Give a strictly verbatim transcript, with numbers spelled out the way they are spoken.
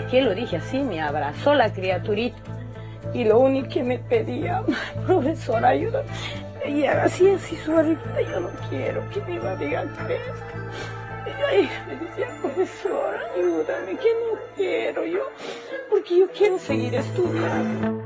qué lo dije así? Me abrazó la criaturita. Y lo único que me pedía, profesora, ayúdame. Y así, así su barriguita, yo no quiero que mi barriga crezca. Y ahí me decía, profesora, ayúdame, que no quiero yo, porque yo quiero seguir estudiando.